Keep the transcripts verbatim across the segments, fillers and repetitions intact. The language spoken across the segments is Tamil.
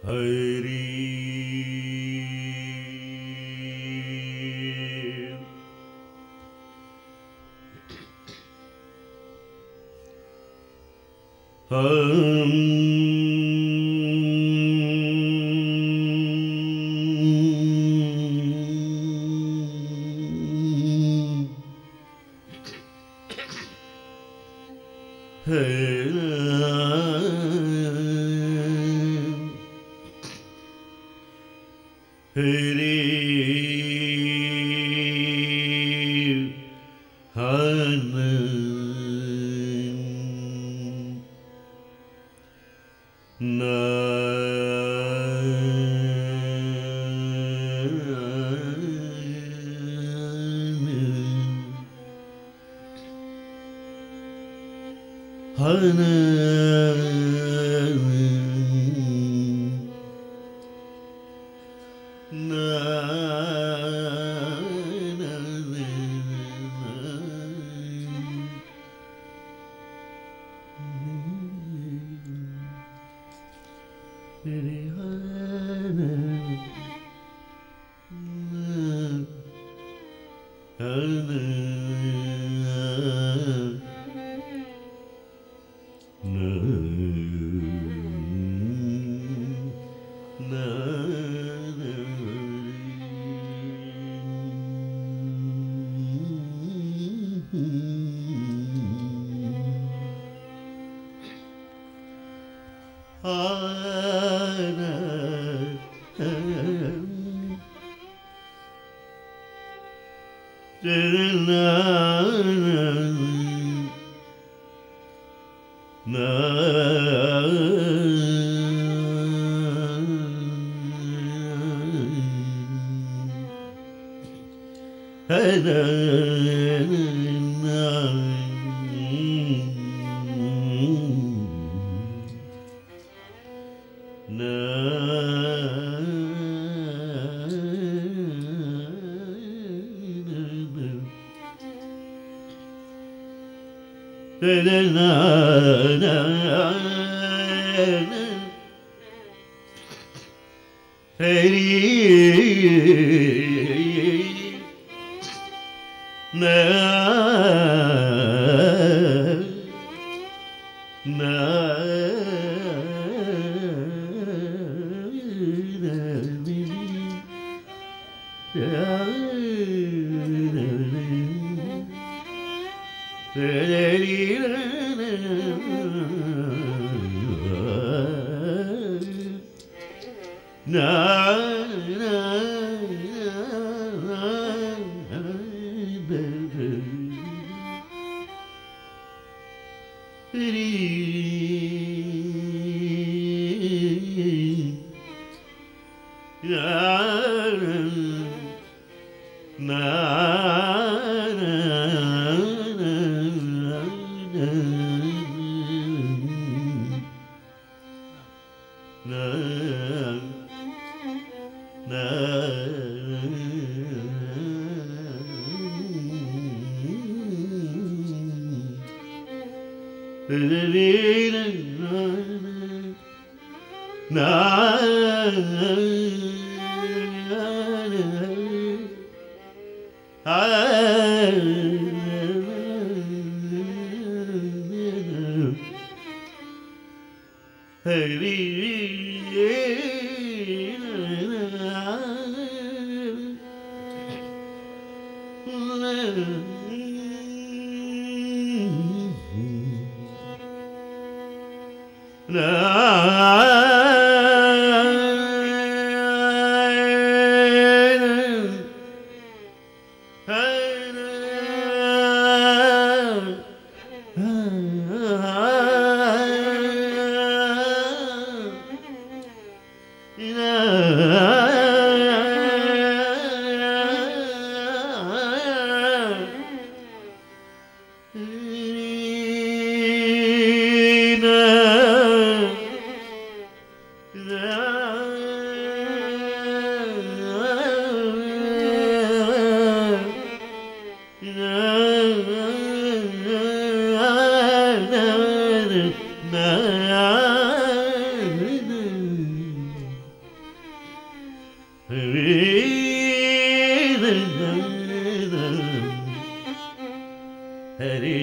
Hari Hum Hari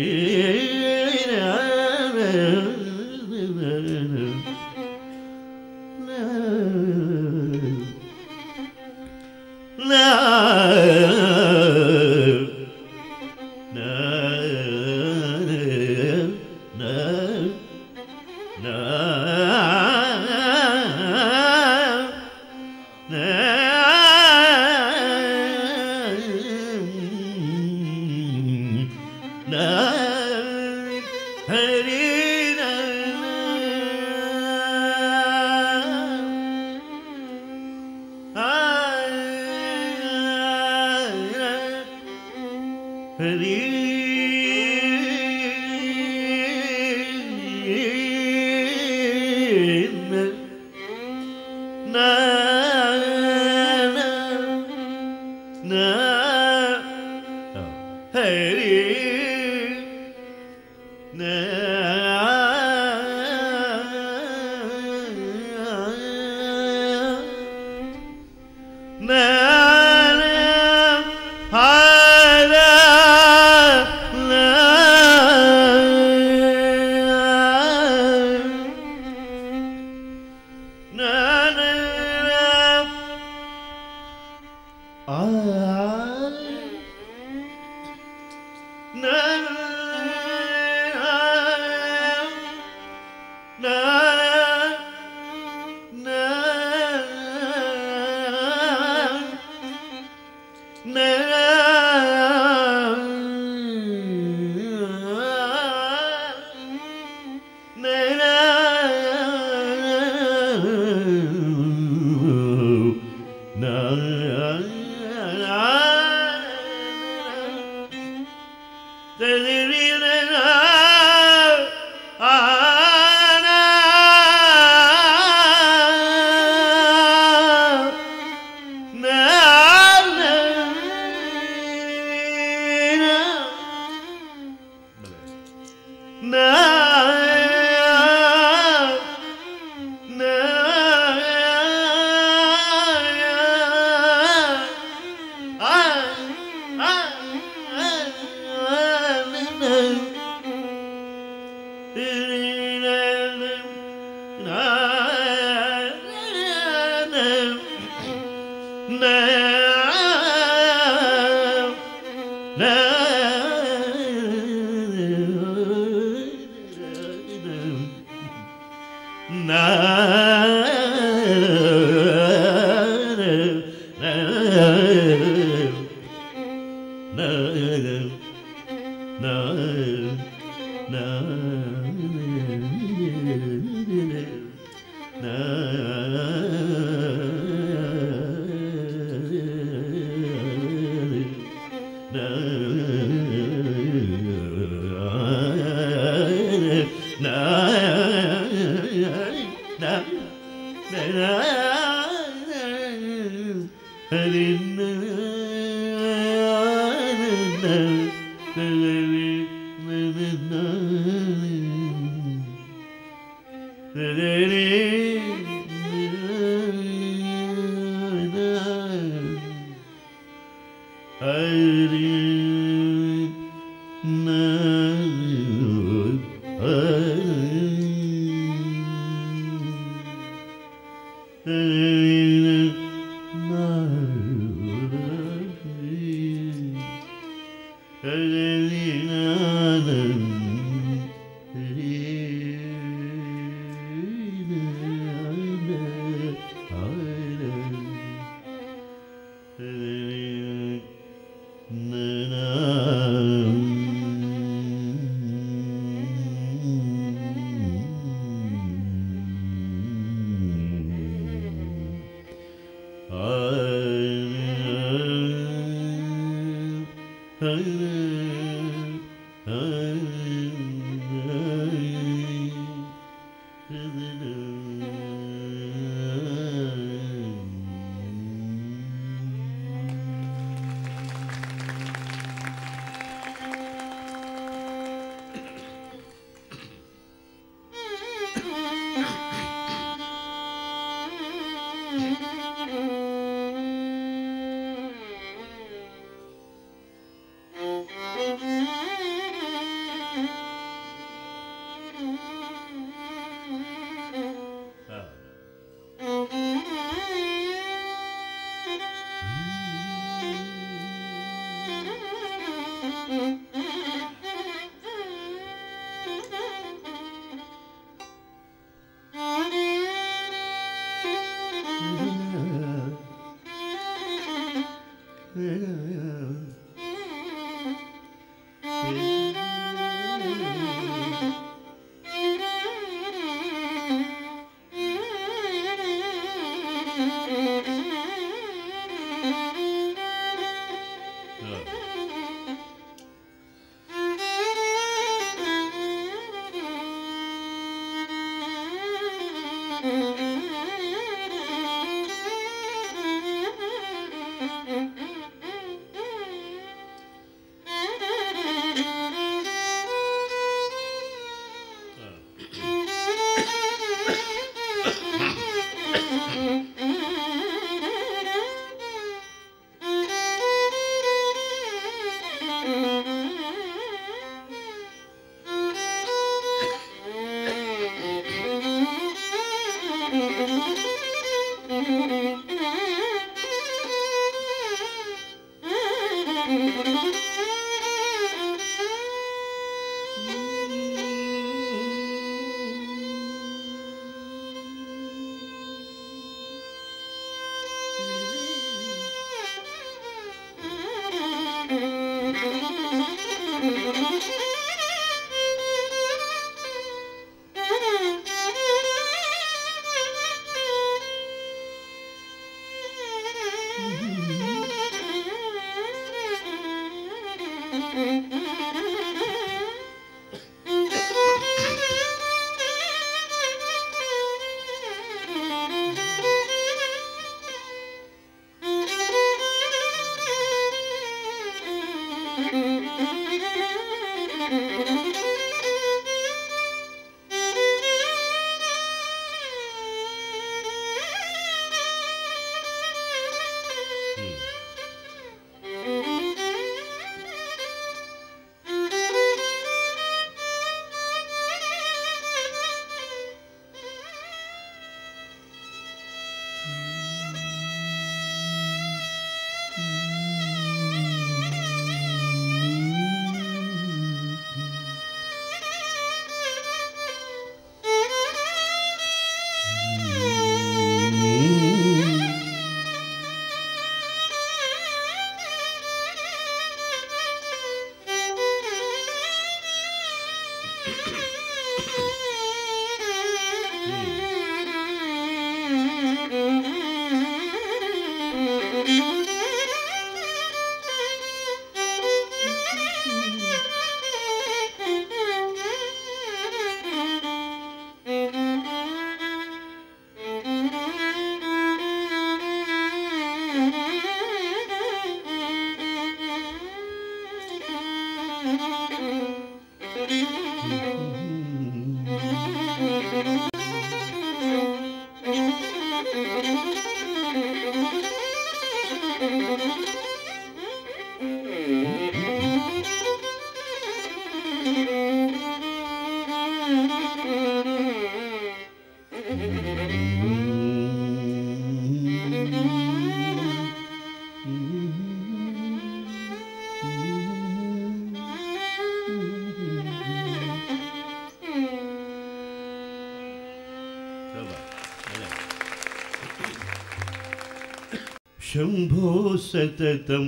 शंभो सततं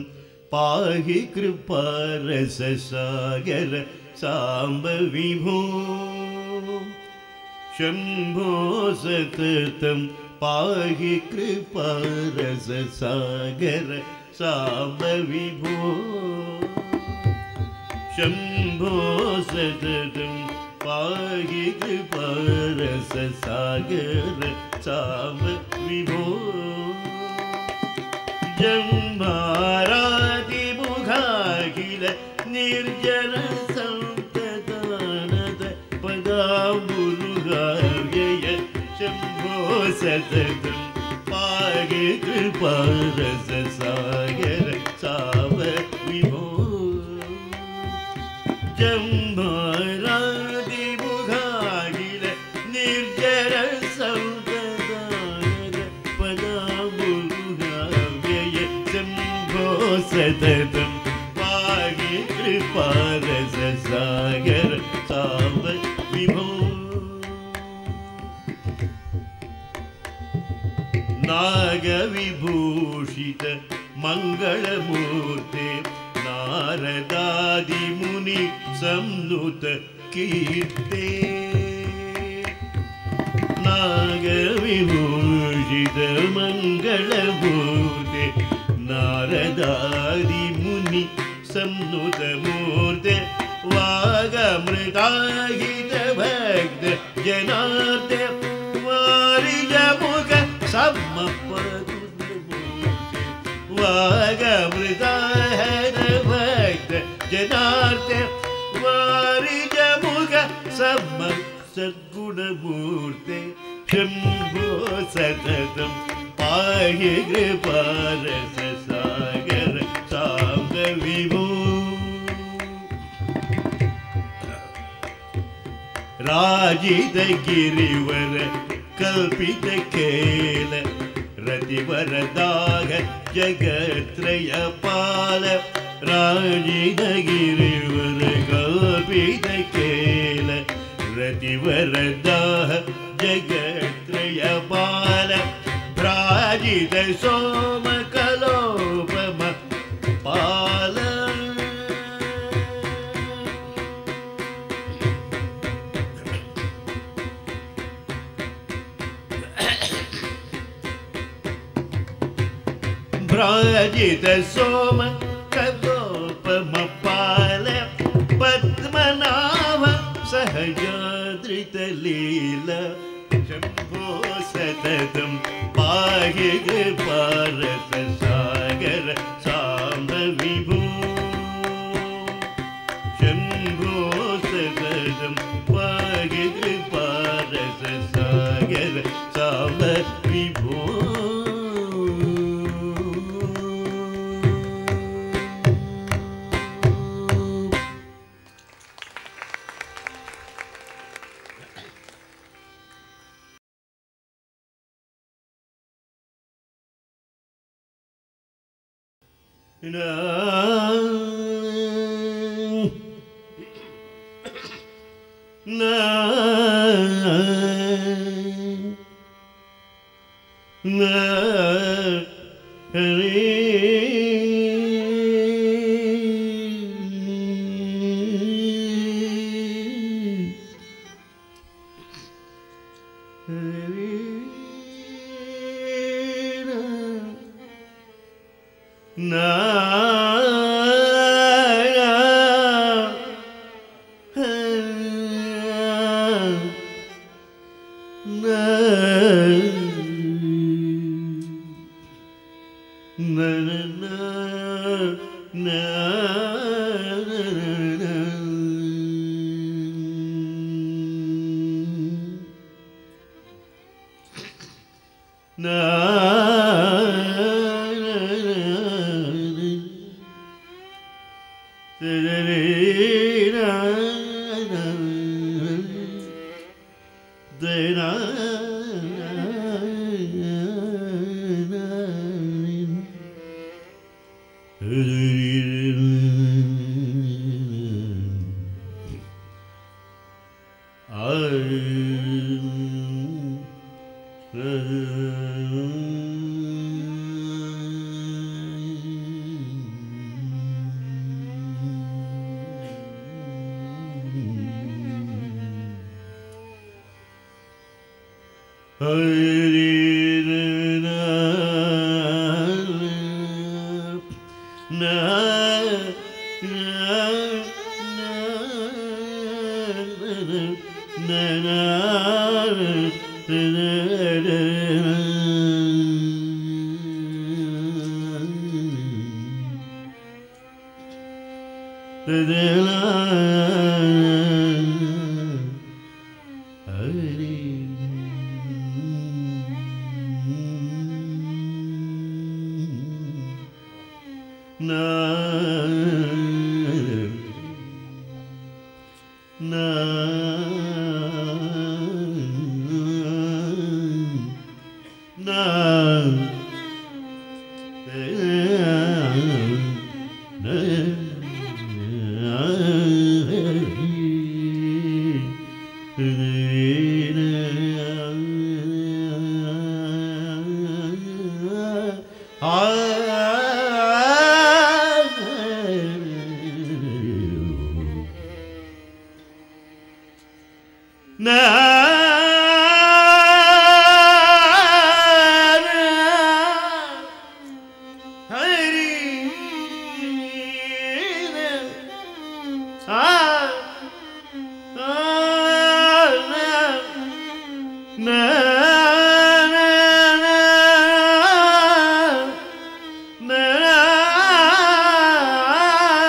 पाहि कृपारससागर साम्ब विभो शंभो सततं पाहि कृपारससागर साम्ब विभो शंभो सततं पाहि कृपारससागर साम्ब विभो जम्भारादि मुखाखिल निर्जन संतदानद पदाम्बुरुहाव्यय शंभो सततं पाहि कृपारससागर साम्ब विभो जम्भारादि मुखाखिल निर्जन संतदानद पदाम्बुरुहाव्यय सततं पाहि कृपारससागर साम्ब विभो नागविभूषित मंगलमूर्ते नारदादि मुनि संनुत कीर्ते नागविभूषित मंगलमूर्ते नारदादि मुनि संनुत मूर्ते वागमृताहित भक्त जनार्द वारिजमुख सम्मपदुत मूर्ते वागमृताहित भक्त जनार्द वारिजमुख सम्म सद्गुण मूर्ते शंभो सततं पाहि कृपारससागर साम्ब विभो राजित गिरिवर कल्पित खेल रतिवर दाग जगत्रय पाल ராஜித கிரிவர கல்பித கேல ரதிவரதாஹ ஜகத்ரயபால பிராஜித சோம கலோபம பால பிராஜித சோம கலோபம பால பத்மநாப சஹஜாத்ரித லீல शम्भो सततं पाहि कृपारस सागर साम्ब विभो शम्भो सततं पाहि कृपारस सागर साम्ब विभो Na na na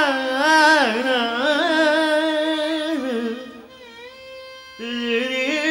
Hare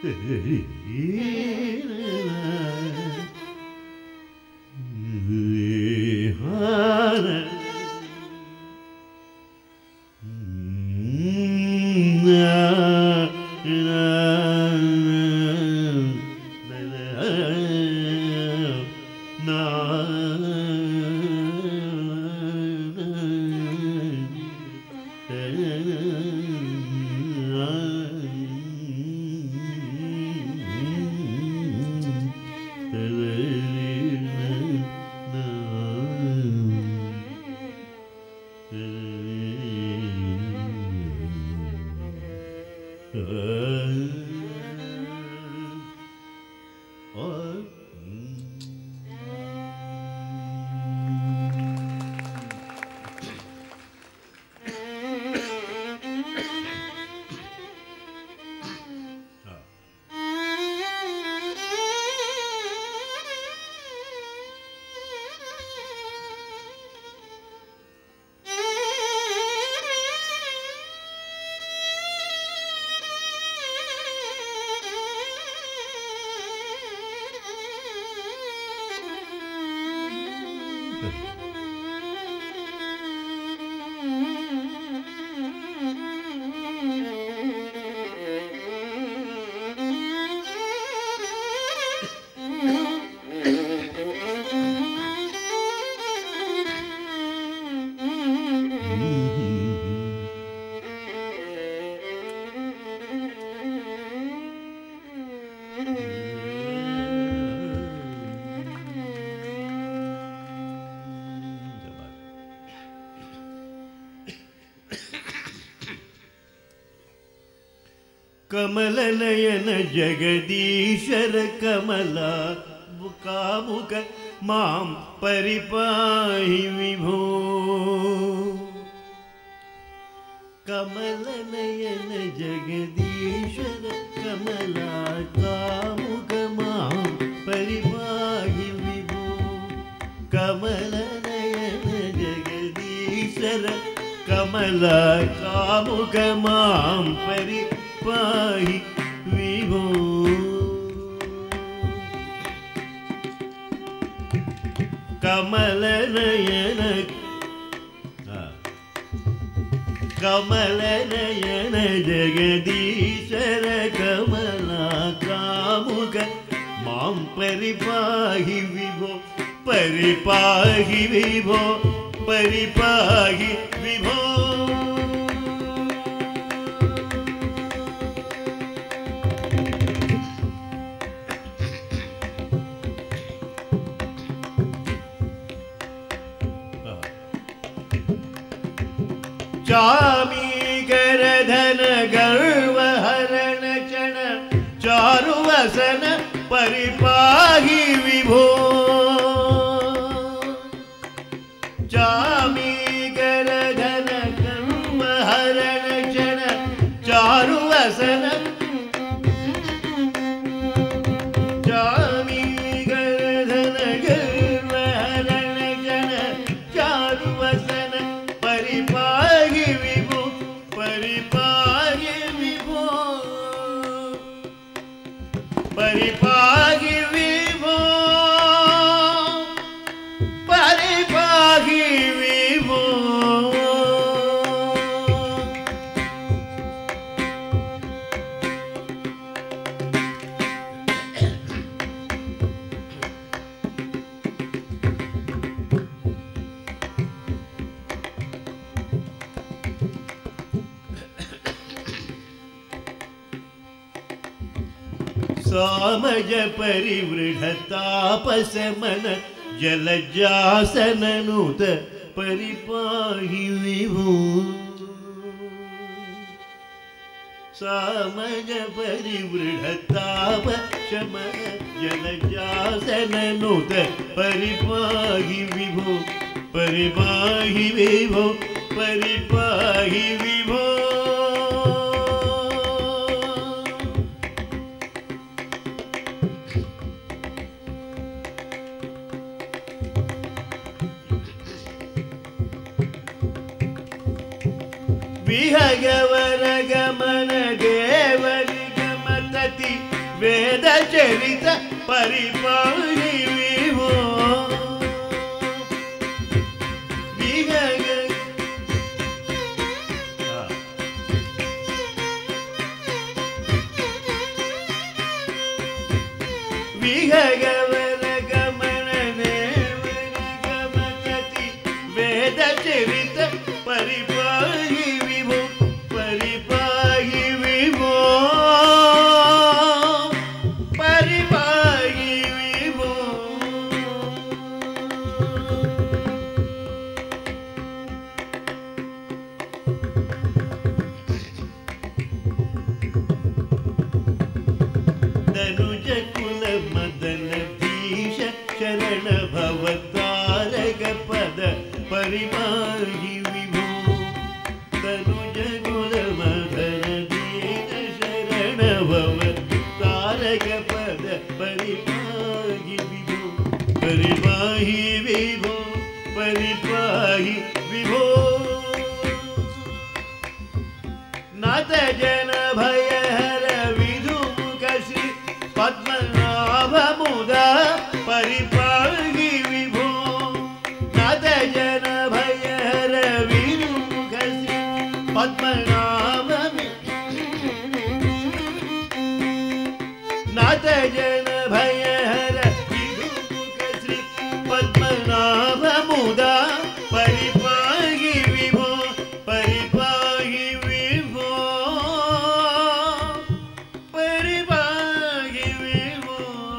ಕಮಲ ನಯನ ಜಗದೀಶರ ಕಮಲ ಕಾಮುಕ ಮಾಂ ಪರಿಪಾಹಿ ವಿಭೋ ಕಮಲ ನಯನ ಜಗದೀಶರ ಕಮಲ ಕಾಮುಕ ಮಾಂ ಪರಿಪಾಹಿ ವಿಭೋ ಕಮಲ ನಯನ ಜಗದೀಶರ ಕಮಲ ಕಾಮುಕ ಮಾಂ ಪರಿ ಪಾಹಿ ವಿಭೋ ಕಮಲ ನಯನ ಕಮಲ ನಯನ ಜಗದೀಶರ ಕಮಲ ಕಾಮುಕ ಮಾಂ ಪರಿಪಾಹಿ ವಿಭೋ ಪರಿಪಾಹಿ ವಿಭೋ ಪರಿಪಾಹಿ ವಿಭೋ ಚಾಮೀಕರಧನ ಗರ್ವ ಹರಣ ಚಣ ಚಾರುವಸನ ಪರಿಪಾಹಿ ವಿಭೋ ಚಾಮೀಕರಧನ ಗರ್ವ ಹರಣ ಚಣ ಚಾರುವಸನ ಚಾಮೀಕರಧನ ಗರ್ವ ಹರಣ ಚಣ ಚಾರುವಸನ ಪರಿಪಾಹಿ ವಿಭೋ ಪರಿಪಾಹಿ ವಿಭೋ ಪರಿಪಾಹಿ ವಿಭೋ ಪರಿಪಾಹಿ ವಿಭೋ ಸಾಮಜ ಪರಿವೃಢತಾಪಸಮನ ಜಲಜಾಸನನುತ ಪರಿಪಾಹಿ ವಿಭೋ ಸಾಮಜ ಪರಿವೃಢತಾಪ ಶಮನ ಜಲಜಾಸನನುತ ಪರಿಪಾಹಿ ವಿಭೋ ಪರಿಪಾಹಿ ವಿಭೋ ಪರಿಪಾಹಿ ವಿಭೋ ವಿಹಗವರ ಗಮನ ದೇವರಿ ಗಮತತಿ వేద చరిత పరిపాలి విభో విహగ విహగవర గమన దేవన గమనతి వేద చరిత పరిపాలి విభో పరిపాలి విభో పరిపాలి విభో ధనుజ కుల మదన దీశ శరణ భవతారక పద పరిపాలి విభో ధనుజ కుల మదన దీశ శరణ భవతారక పద పరిపాలి విభో పరిపాలి విభో పరిపాలి విభో నాథ జన భయహర విధుముఖ శ్రీ పద్మనాభముద పరిపాలి విభో నాథ జన భయహర విధుముఖ శ్రీ పద్మనాభమి నాథ జన భయహర విధుముఖ శ్రీ పద్మనాభముద పరిపాలి విభో పరిపాలి విభో పరిపాలి విభో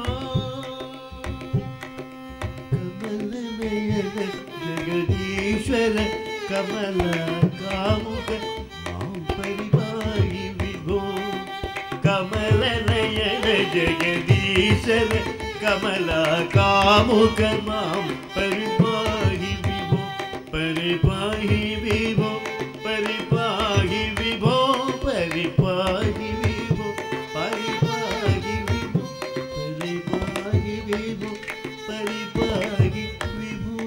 కమలనయన జగదీశ్వర కమల కాముక మాం పరిపాలి విభో కమలనయన జగదీశ్వర కమల కాముక మాం పరిపాలి విభో పరిపాలి విభో పరిపాలి విభో పరిపాలి విభో పరిపాలి విభో పరిపాలి విభో పరిపాలి విభో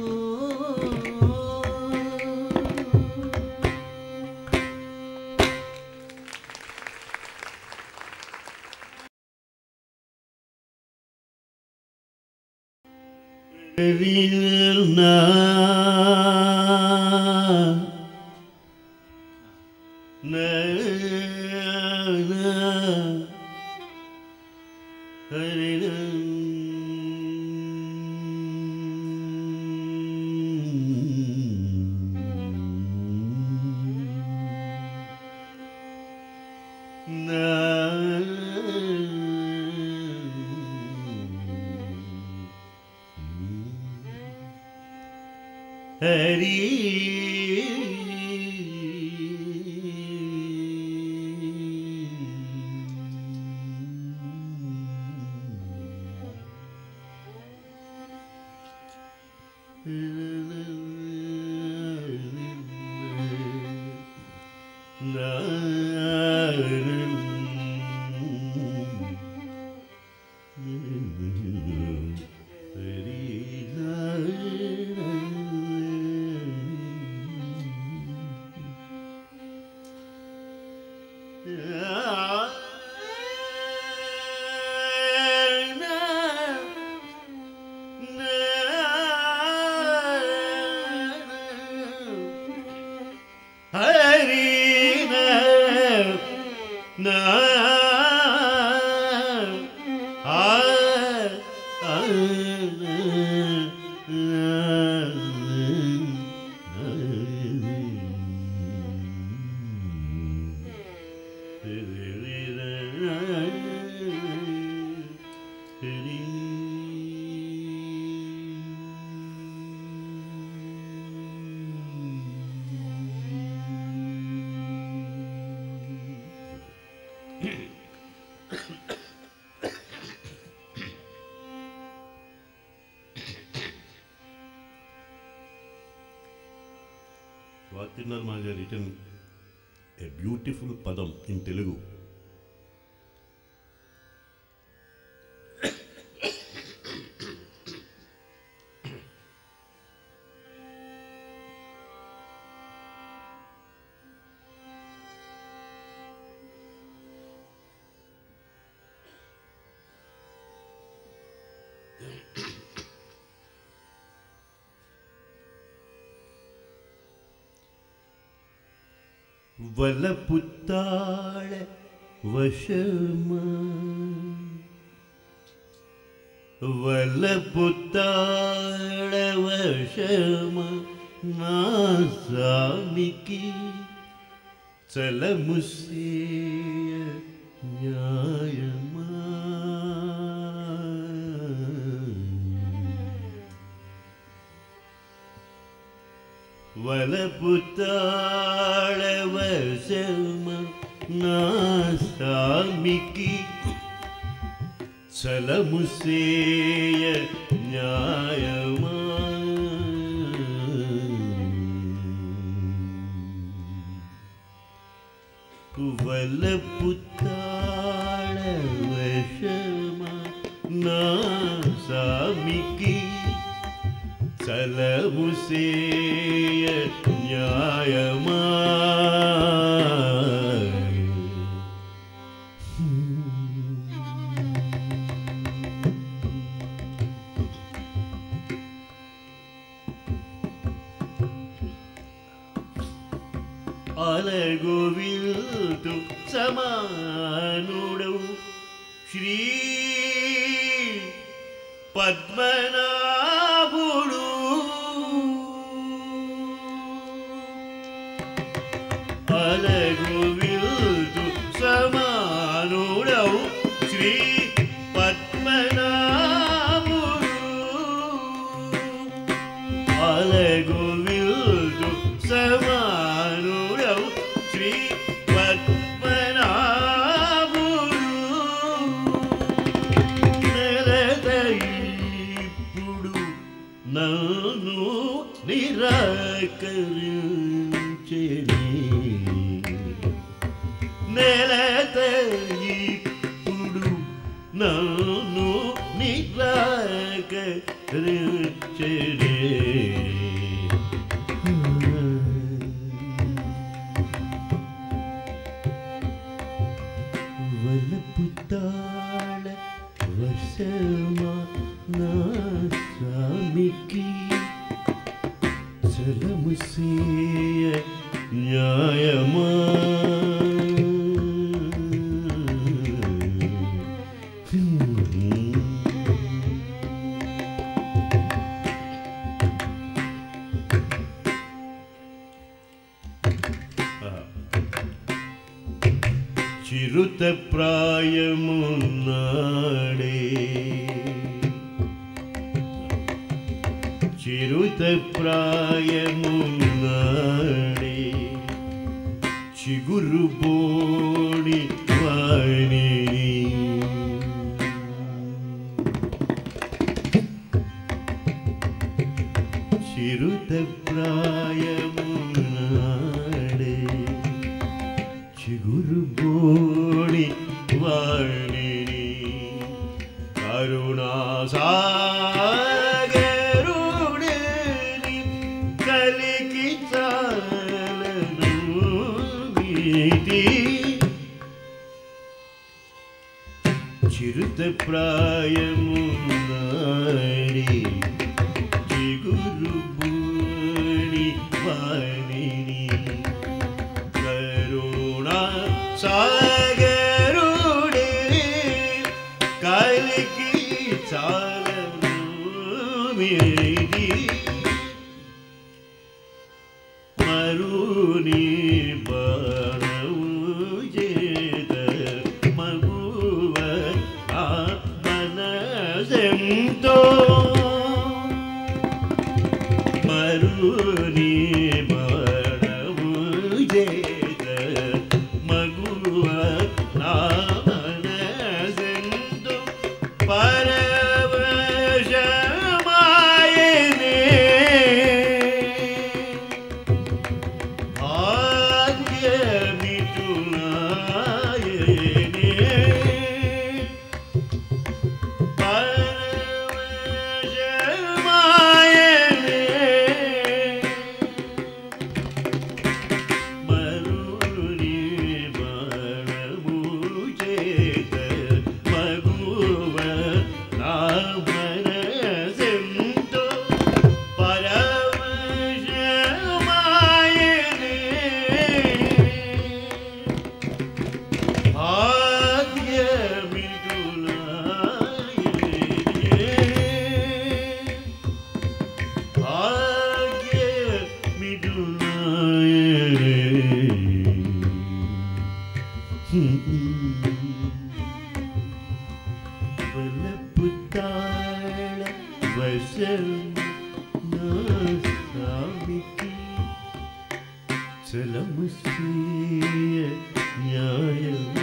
Rirna na na Harina Hari Swāti Tirunāl has written a beautiful padam in Telugu. Valapu tāla vashama Valapu tāla vashama Nasamiki Salamuseya Nyayama Valapu tāla vashama Nasamiki Salamuseya Nyayama Valapu tāla vashama Nasamiki Salamuseya Nyayama Alagoviltu samanudau Shri Padmanabhudu Alagoviltu samanudau Shri Padmanabhudu Alagoviltu samanudau Shri Padmanabhudu Neladayipudu nanu nirakarincheni Neladayipudu nanu nirakarincheni Valapu tāla vashama Nasamiki Salamuseya Nyayama Chiruta prayamunade Chiruta prayamunade Chiguru bodi vani Chiruta prayamunade Chiguru bodi vani Karuna sagarudeni kaliki chalanumiti Chiruta prayamunadi Chiguru bodi vani Karuna sagarudeni kaliki chalanumiti Maruni Baravujeda Maguva Amanazento Maruni Baravujeda Maguva Amanazento Paravashamayane Valapu tāla vasam nāsāmiki Salamusriya nyāyamā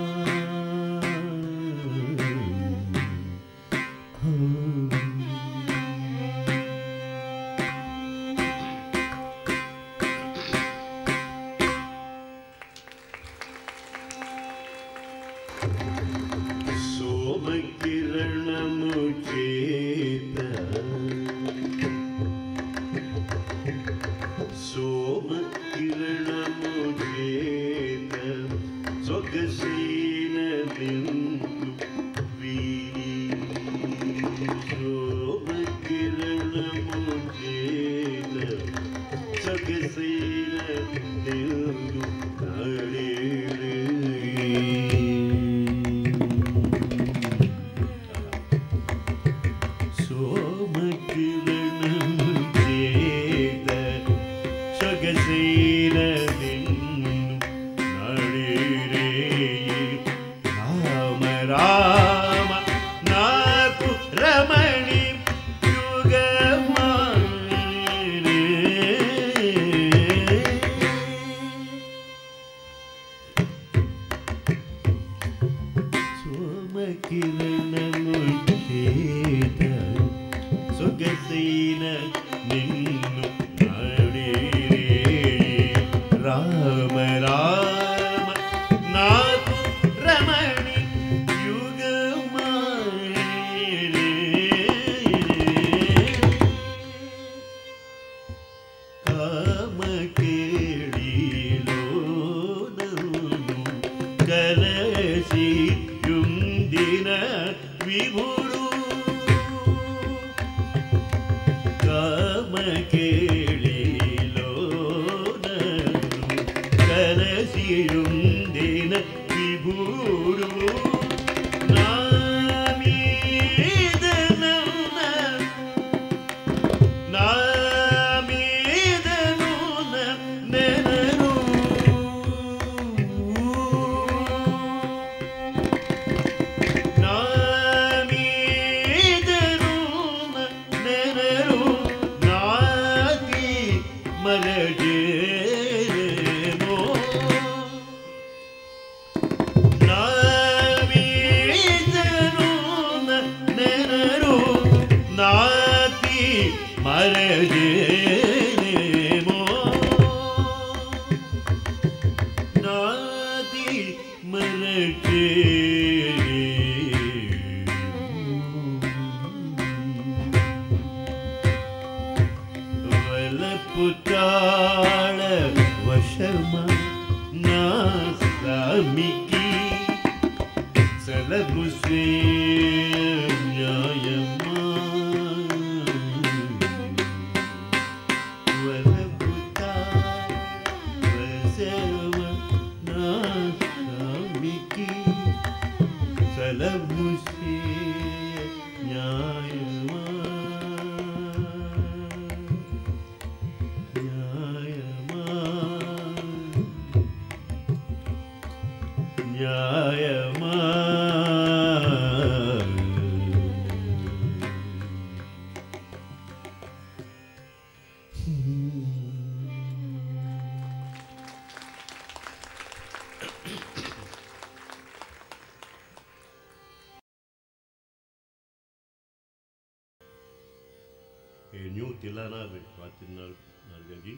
A new Tilana with Swati Nargaji.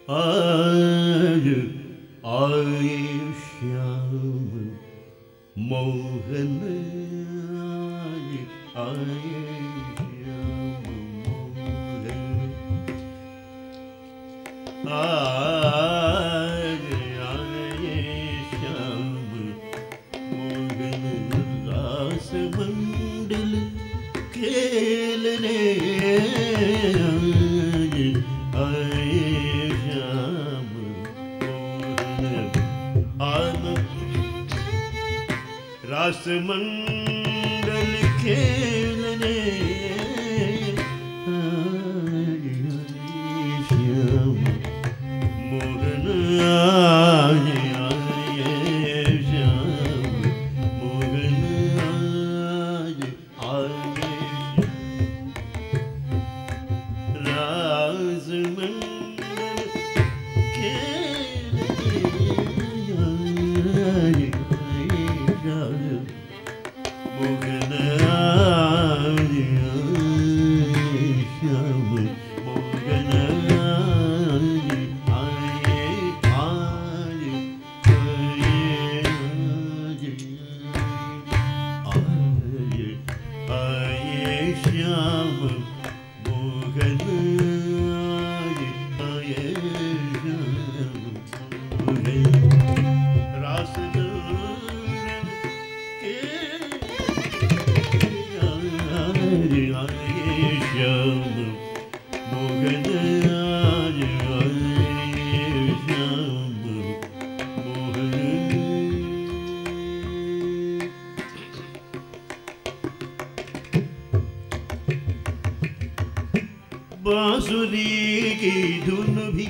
आज आए श्याम मोहन आए श्याम मोहन आज आए श्याम मोहन रास मंडल खेलने आए श्याम मोहन रास मंडल खेलने श्याम मोहन आए आए श्याम मोहन आए आए रास मंडल खेलने मोहन आए श्याम मोहन आए आए आए आए आए श्याम मोहन आए आए श्याम मोहन रास श्याम मोहन आए आए श्याम मोहन बांसुरी की धुन भी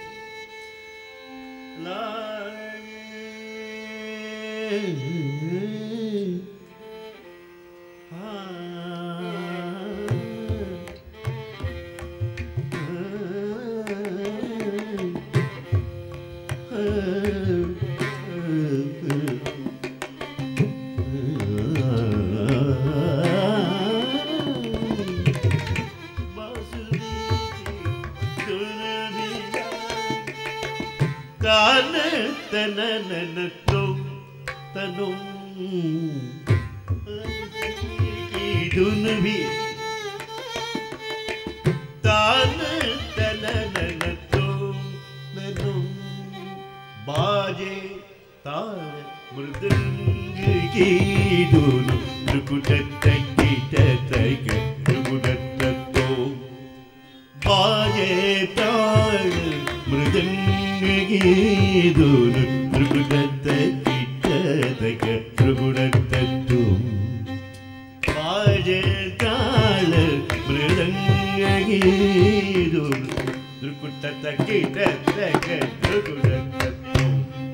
तनन तो तनु की धुन भी तान तनन तो तनु बाजे ताल मृदंग की धुन रुकुटत की तक रुकुटत तो बाजे ताल मृदंग की धुन रुकुटत की तक रुकुटत तुम बाजे ताल मृदंग की धुन रुकुटत की तक रुकुटत तुम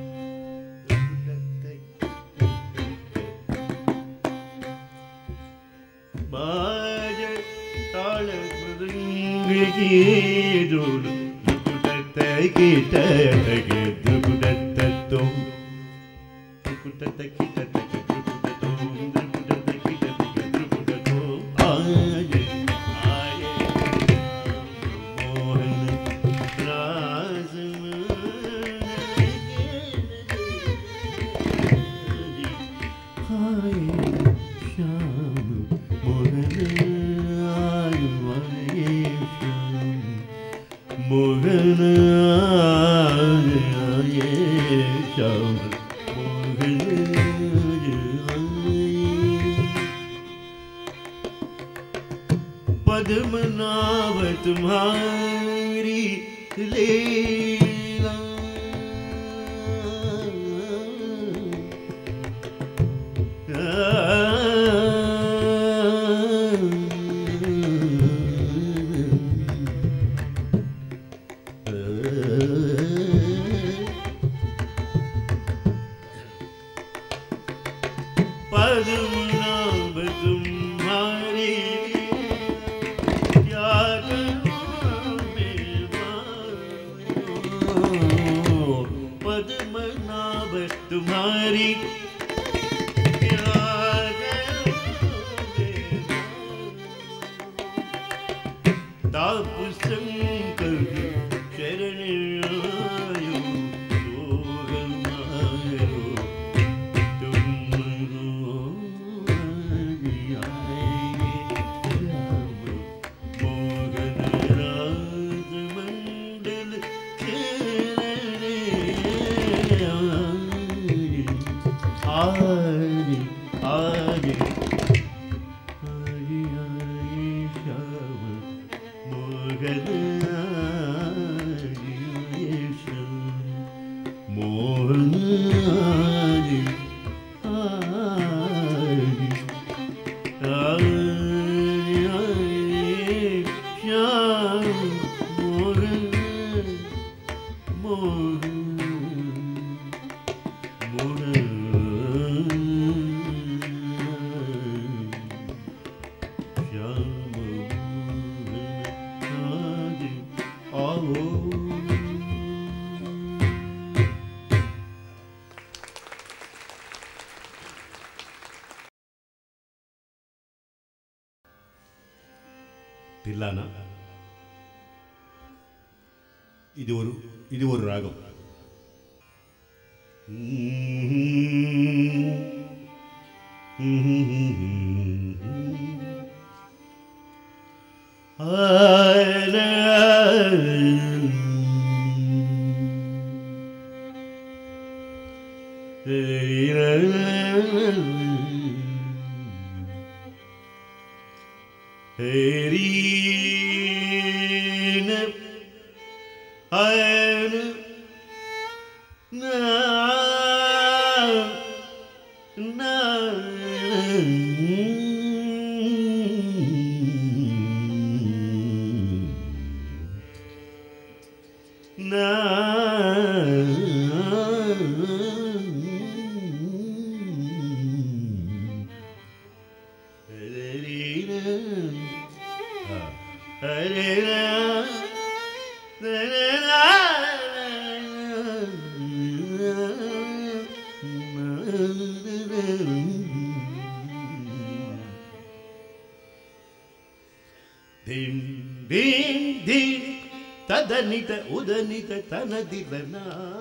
बाजे ताल मृदंग की धुन की तक दुकुटत तुम दुकुटत की तक दुकुटत तुम दुकुटत की तक दुकुटत आए आए मोहन रास आए श्याम मोहन आए आए श्याम मोहन आए आए श्याम मोहन आए पद्मनाभ तुम्हारी लीला पद्मनाभ तुम्हारी क्या करूं पद्मनाभ तुम्हारी क्या करूं ताप संकर शरण தில்லானா இது ஒரு இது ஒரு ராகம். ததனித உதனித தனதிவனா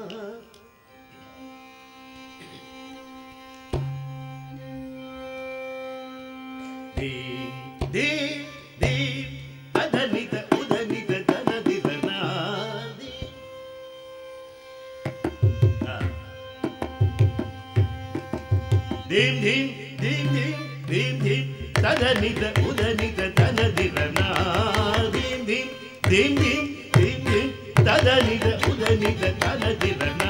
தே தே தே ததனித உதனித தனதிவனா தீம் தீம் தீம் தீம் தீம் தீம் ததனித உதனித தனதிவனா தீம் தீம் தீம் தீம் ததனித உதனித தனதிவனா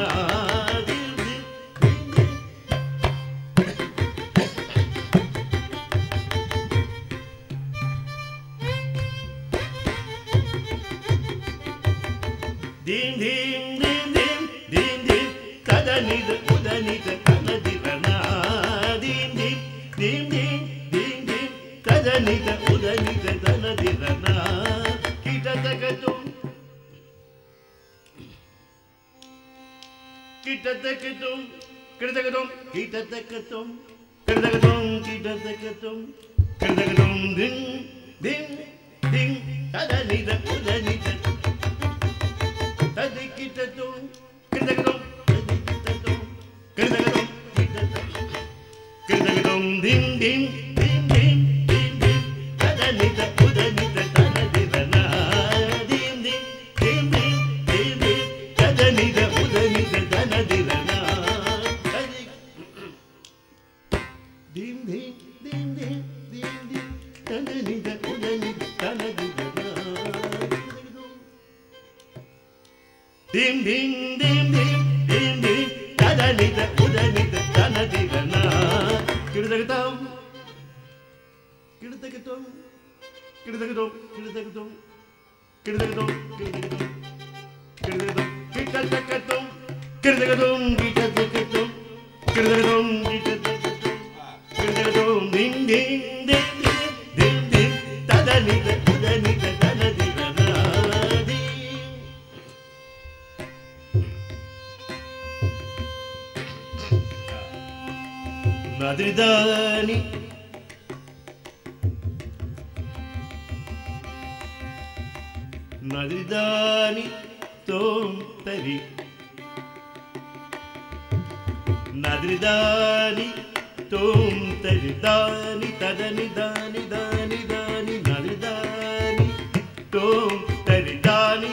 தீம் தீம் தீம் தீம் தீம் தீம் ததனித உதனித தனதிவனா தீம் தீம் தீம் தீம் தீம் தீம் ததனித உதனித தனதிவனா கிட்டத்தக்கத்தும் கிட்டத்தக்கத்தும் கிட்டத்தக்கத்தும் கிட்டத்தக்கத்தும் கிட்டத்தக்கத்தும் கிட்டத்தக்கத்தும் கிட்டத்தக்கத்தும் திங் திங் திங் ததனித உதனித ததி கிட்டத்தும் கிட்டத்தக்கத்தும் ததி கிட்டத்தும் கிட்டத்தக்கத்தும் கிட்டத்தக்கத்தும் கிட்டத்தக்கத்தும் திங் திங் திங் திங் திங் திங் ததனித உதனித தனதிவனா திங் திங் திங் திங் திங் திங் ததனித உதனித தனதிவனா திங் திங் திங் திங் திங் திங் ததனித உதனித தனதிவனா திங் திங் திங் திங் திங் திங் ததனித உதனித தனதிவனா கிடுதகதம் கிடுதகதம் கிடுதகதம் கிடுதகதம் கிடுதகதம் கிடுதகதம் கிடுதகதம் கிட்டத்தக்கத்தும் கிடுதகதம் கிட்டத்தக்கத்தும் கிடுதகதம் கிட்டத்தக்கத்தும் கிடுதகதம் திங் திங் திங் திங் திங் ததனித உதனித தனதிவனா நதிதானி நதிதானி தோம் தரி நதிதானி தோம் தரி தானி ததனி தானி தானி தானி நதிதானி தோம் தரி தானி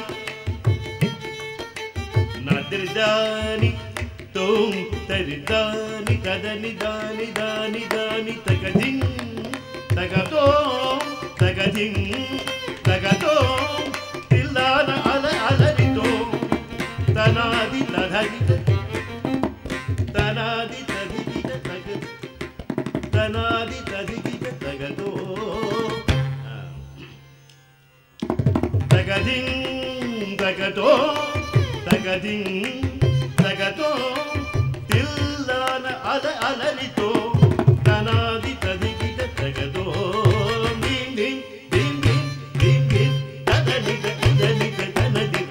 நதிதானி தோம் தரி தானி ததனி தானி தானி தானி தகதிங் தகதோம் தகதிங் தகதோம் తగదిం తగతో తగదిం తగతో తిల్లాన అల అలరితో తనాది తదిగిట తగతో నిండి దిండి దిండి తదనిక ఇదనిక తనదిక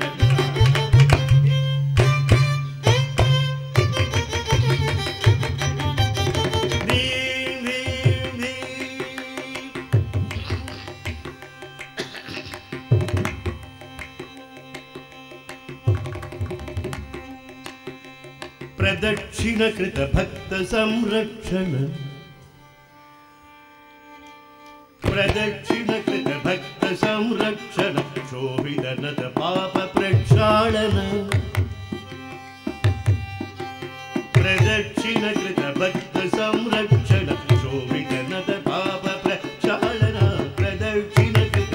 ప్రదక్షిణ కృత భక్త సంరక్షణ ప్రదక్షిణ కృత భక్త సంరక్షణ శోభిత నత పాప ప్రక్షాళన ప్రదక్షిణ కృత భక్త సంరక్షణ శోభిత నత పాప ప్రక్షాళన ప్రదక్షిణ కృత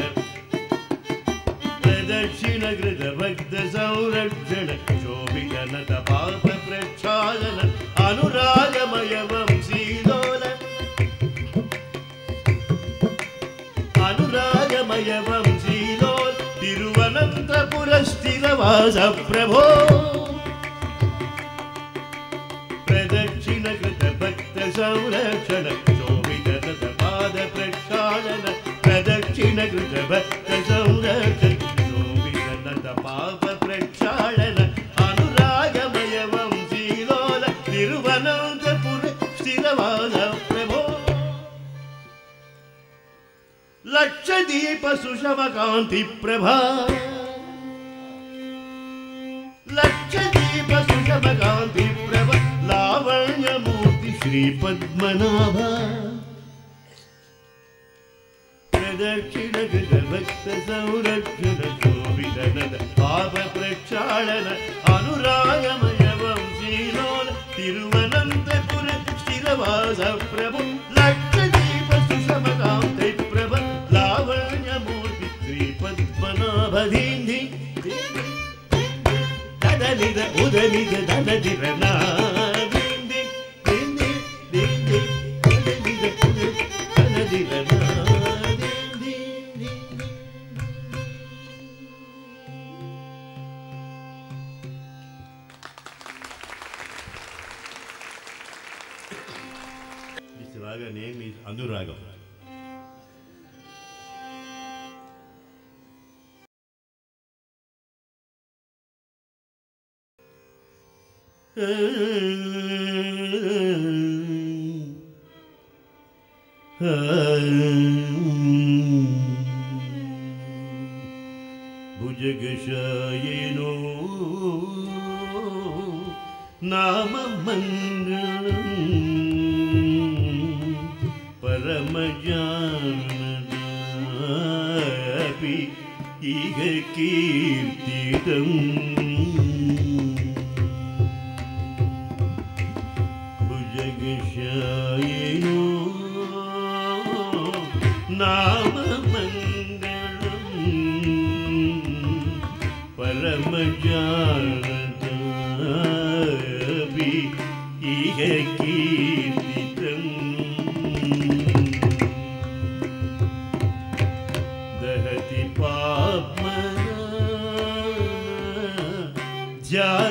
ప్రదక్షిణ కృత భక్త సంరక్షణ శోభిత నత పాప ప్రక్షాళన అనురాగమయ వంశీలోల అనురాగమయ వంశీలోల తిరువనంతపుర స్థిరవాస ప్రభో ప్రదక్షిణ కృత భక్త సంరక్షణ శోభిత నత పాద ప్రక్షాళన ప్రదక్షిణ కృత భక్త సంరక్షణ శోభిత నత పాప ప్రక్షాళన అనురాగమయ వంశీలోల తిరువనంతపుర స్థిరవాస ప్రభో లక్షదీప సుషమకాంతి ప్రభా లక్షదీప సుషమకాంతి ప్రభ లావణ్యమూర్తి శ్రీ పద్మనాభ ప్రదక్షిణ కృత భక్త సంరక్షణ శోభిత నత పాప ప్రక్షాళన అనురాగమయ వంశీలోల తిరువనంతపుర స్థిరవాస ప్రభు లక్షదీప సుషమకాంతి ప్రభ లావణ్యమూర్తి Shri Padmanabha ధీంధి దదనిద ఉదనిద దదదిరనా దింది దింది దింది దదనిద దదదిరనా దింది దింది. This raga name is Anuragam. భుజగశాయనో నామమంగళం పరమజానదాపి ఇహ కీర్తితం భుజగశాయనో నామమంగళం పరమజానదాపి ఇహ కీర్తితం దహతి పాప్మనా